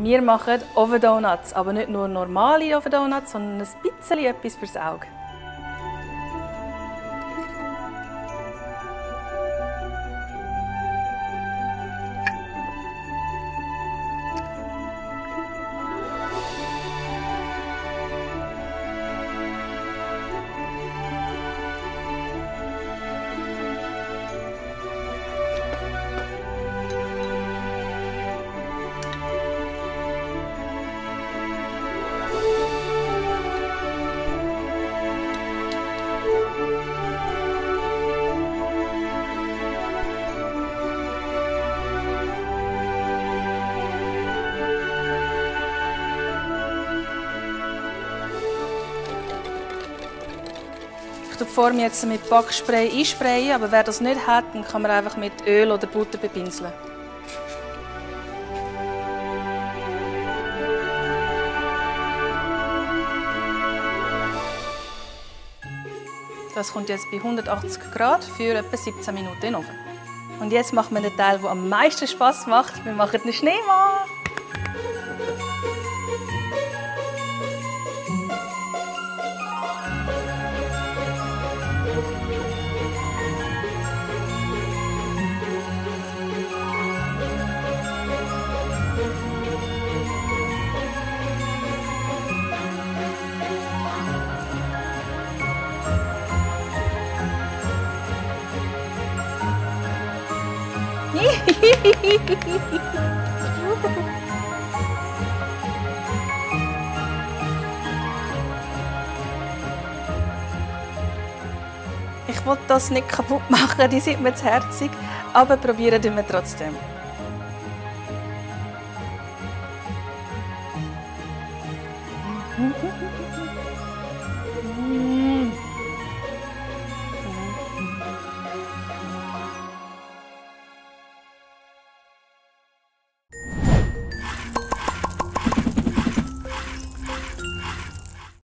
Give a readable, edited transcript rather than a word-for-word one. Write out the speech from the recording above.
Wir machen Oven Donuts, aber nicht nur normale Oven Donuts, sondern ein bisschen etwas fürs Auge. Ich tue die Form jetzt mit Backspray einsprayen, aber wer das nicht hat, dann kann man einfach mit Öl oder Butter bepinseln. Das kommt jetzt bei 180 Grad für etwa 17 Minuten in den Ofen. Und jetzt machen wir den Teil, der am meisten Spass macht. Wir machen den Schneemann. Ich will das nicht kaputt machen, die sind mir zu herzig, aber probieren wir trotzdem.